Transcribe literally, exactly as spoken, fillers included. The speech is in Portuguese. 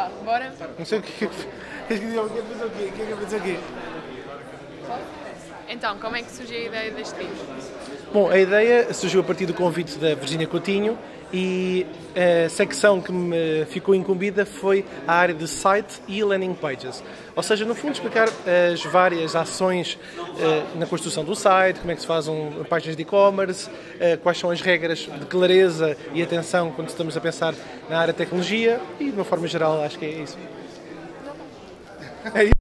Bora? Não sei o que é que quer fazer o quê? O que é que fazer o quê? Então, como é que surgiu a ideia deste livro? Bom, a ideia surgiu a partir do convite da Virgínia Coutinho e a secção que me ficou incumbida foi a área de site e landing pages. Ou seja, no fundo, explicar as várias ações uh, na construção do site, como é que se fazem páginas de e-commerce, uh, quais são as regras de clareza e atenção quando estamos a pensar na área de tecnologia e, de uma forma geral, acho que é isso. É isso.